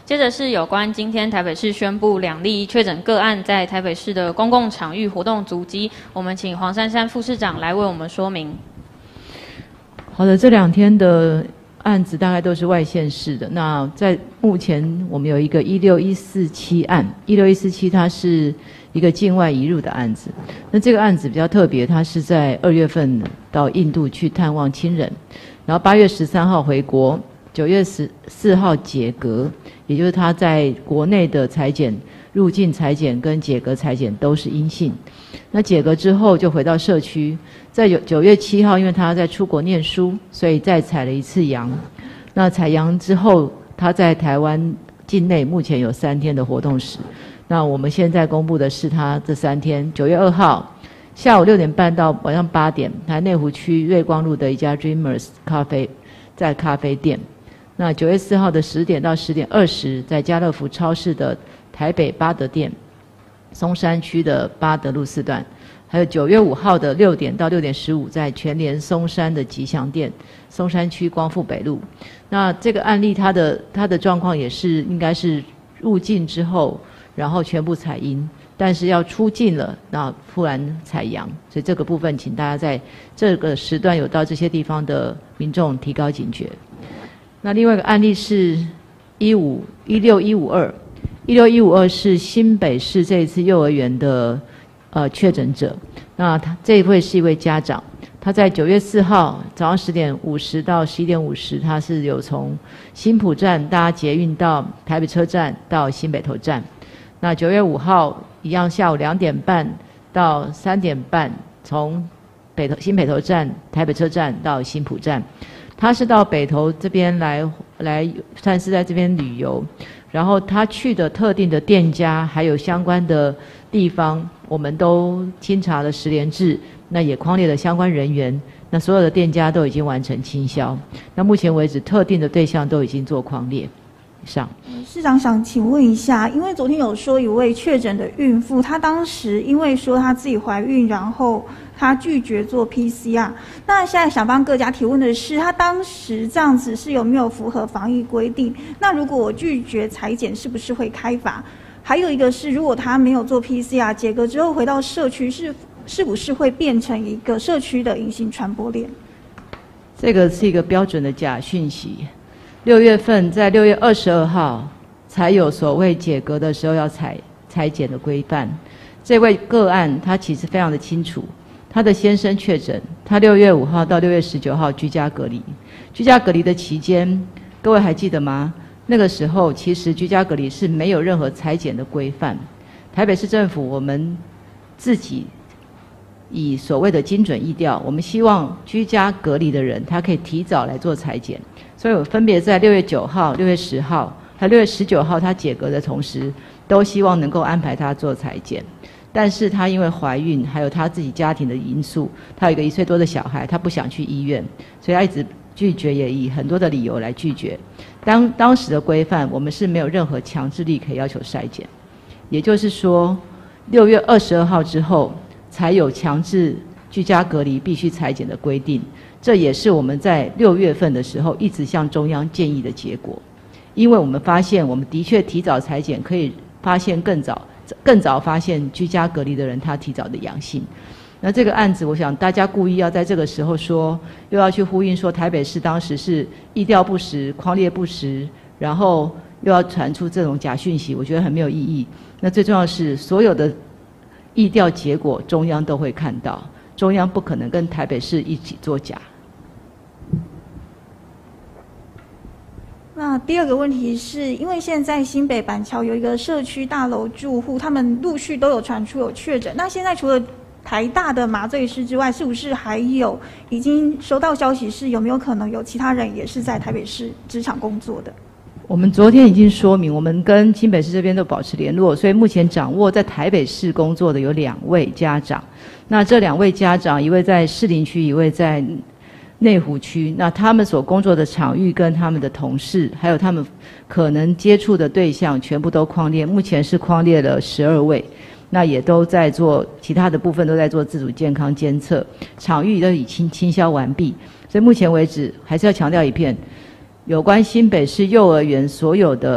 接着是有关今天台北市宣布2例确诊个案在台北市的公共场域活动足迹，我们请黄珊珊副市长来为我们说明。 好的，这2天的案子大概都是外县市的。那在目前我们有一个16147案，16147它是一个境外移入的案子。那这个案子比较特别，它是在2月份到印度去探望亲人，然后8月13号回国，9月14号解隔，也就是他在国内的采检、入境采检跟解隔采检都是阴性。那解隔之后就回到社区，在9月7号，因为他在出国念书，所以再采了1次阳。那采阳之后，他在台湾境内目前有3天的活动史。那我们现在公布的是他这3天，9月2号下午6点半到晚上8点，台内湖区瑞光路的一家 Dreamers 咖啡在咖啡店。那9月4号的10点到10点20，在家乐福超市的台北八德店，松山区的八德路4段，还有9月5号的6点到6点15，在全联松山的吉祥店，松山区光复北路。那这个案例它的状况也是应该是入境之后，然后全部采阴，但是要出境了，那突然采阳，所以这个部分请大家在这个时段有到这些地方的民众提高警觉。那另外一个案例是16152是新北市这一次幼儿园的确诊者。那他这一位是一位家长，他在9月4号早上10点50到11点50，他是有从新埔站搭捷运到台北车站到新北投站。那9月5号一样下午2点半到3点半，从新北投站、台北车站到新埔站。他是到北投这边来算是在这边旅游，然后他去的特定的店家还有相关的地方，我们都清查了实联制，那也匡列了相关人员，那所有的店家都已经完成清消。那目前为止，特定的对象都已经做匡列。以上。 市长想请问一下，因为昨天有说一位确诊的孕妇，她当时因为说她自己怀孕，然后她拒绝做 PCR。那现在想帮各家提问的是，她当时这样子是有没有符合防疫规定？那如果我拒绝采检，是不是会开罚？还有一个是，如果她没有做 PCR， 解隔之后回到社区，是不是会变成一个社区的隐形传播链？ 这个是一个标准的假讯息。6月份在6月22号才有所谓解隔的时候要采检的规范。这位个案他其实非常的清楚，他的先生确诊，他6月5号到6月19号居家隔离。居家隔离的期间，各位还记得吗？那个时候其实居家隔离是没有任何采检的规范。台北市政府我们自己以所谓的精准疫调，我们希望居家隔离的人他可以提早来做采检。所以我分别在6月9号、6月10号还有6月19号他解隔的同时，都希望能够安排他做采检。但是他因为怀孕还有他自己家庭的因素，他有一个1岁多的小孩，他不想去医院，所以他一直拒绝，也以很多的理由来拒绝。当时的规范，我们是没有任何强制力可以要求筛检。也就是说6月22号之后才有强制居家隔离必须采检的规定，这也是我们在6月份的时候一直向中央建议的结果。因为我们发现我们的确提早采检可以发现更早发现居家隔离的人他提早的阳性。那这个案子我想大家故意要在这个时候说，又要去呼应说台北市当时是疫调不实、匡列不实，然后又要传出这种假讯息，我觉得很没有意义。那最重要的是所有的疫调结果中央都会看到，中央不可能跟台北市一起作假。 那第二个问题是，因为现在新北板桥有一个社区大楼住户，他们陆续都有传出有确诊。那现在除了台大的麻醉师之外，是不是还有已经收到消息是有没有可能有其他人也是在台北市职场工作的？ 我们昨天已经说明，我们跟新北市这边都保持联络，所以目前掌握在台北市工作的有2位家长。那这2位家长，一位在士林区，一位在内湖区。那他们所工作的场域跟他们的同事，还有他们可能接触的对象，全部都匡列。目前是匡列了12位，那也都在做其他的部分都在做自主健康监测，场域都已经清消完毕。所以目前为止，还是要强调一遍。有关新北市幼儿园所有的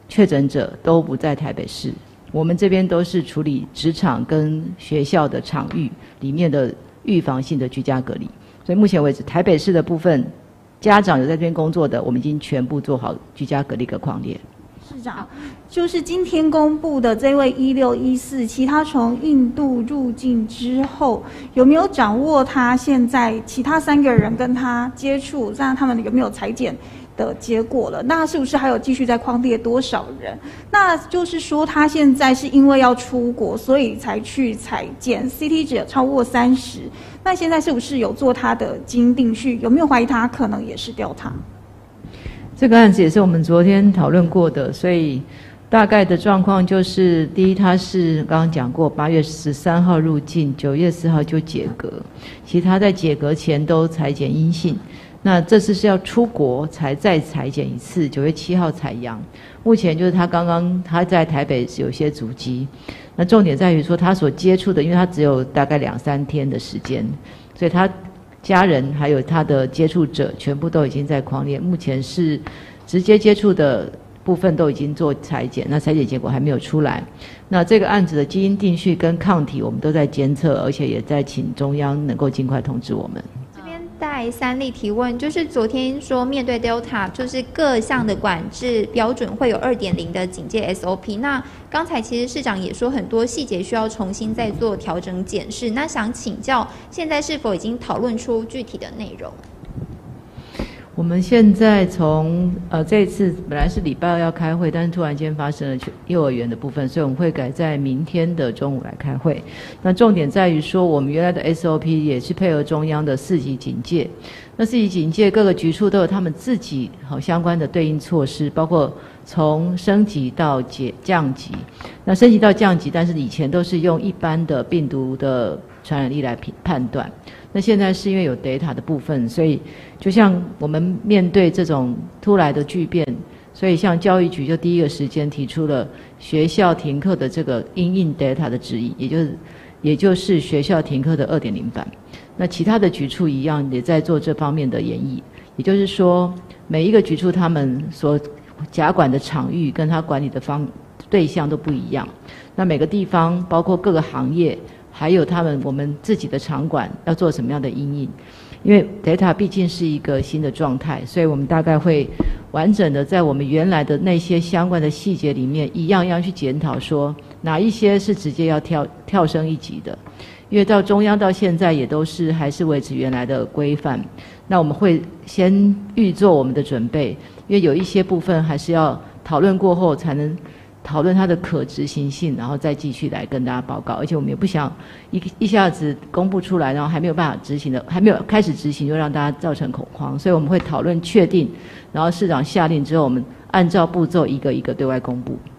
确诊者都不在台北市，我们这边都是处理职场跟学校的场域里面的预防性的居家隔离。所以目前为止，台北市的部分家长有在这边工作的，我们已经全部做好居家隔离的匡列。 市长，就是今天公布的这位1614，他从印度入境之后，有没有掌握他现在其他3个人跟他接触，让他们有没有采检的结果了？那是不是还有继续在匡列多少人？那就是说他现在是因为要出国，所以才去采检 ，CT 值超过30。那现在是不是有做他的基因定序？有没有怀疑他可能也是Delta？ 这个案子也是我们昨天讨论过的，所以大概的状况就是：第一，他是刚刚讲过，8月13号入境，9月4号就解隔，其他在解隔前都采检阴性。那这次是要出国才再采检一次，9月7号采阳。目前就是他在台北有些足迹，那重点在于说他所接触的，因为他只有大概2-3天的时间，所以他家人还有他的接触者全部都已经在匡列，目前是直接接触的部分都已经做采检，那采检结果还没有出来。那这个案子的基因定序跟抗体我们都在监测，而且也在请中央能够尽快通知我们。 带3例提问，就是昨天说面对 Delta， 就是各项的管制标准会有2.0的警戒 SOP。那刚才其实市长也说很多细节需要重新再做调整检视。那想请教，现在是否已经讨论出具体的内容？ 我们现在从这一次本来是礼拜2要开会，但是突然间发生了幼儿园的部分，所以我们会改在明天的中午来开会。那重点在于说，我们原来的 SOP 也是配合中央的4级警戒。那4级警戒各个局处都有他们自己相关的对应措施，包括从升级到降级。那升级到降级，但是以前都是用一般的病毒的传染力来判断。那现在是因为有 data 的部分，所以就像我们面对这种突来的巨变，所以像教育局就第一个时间提出了学校停课的这个因应 data 的指引，也就是学校停课的2.0版。那其他的局处一样也在做这方面的研议，也就是说每一个局处他们所甲管的场域跟他管理的对象都不一样。那每个地方包括各个行业，还有我们自己的场馆要做什么样的因应，因为 data 毕竟是一个新的状态，所以我们大概会完整的在我们原来的那些相关的细节里面一样去检讨，说哪一些是直接要跳升一级的，因为到中央到现在也都是还是维持原来的规范。那我们会先预做我们的准备，因为有一些部分还是要讨论过后才能讨论它的可执行性，然后再继续来跟大家报告。而且我们也不想一下子公布出来，然后还没有办法执行的，还没有开始执行就让大家造成恐慌，所以我们会讨论确定，然后市长下令之后，我们按照步骤一个一个对外公布。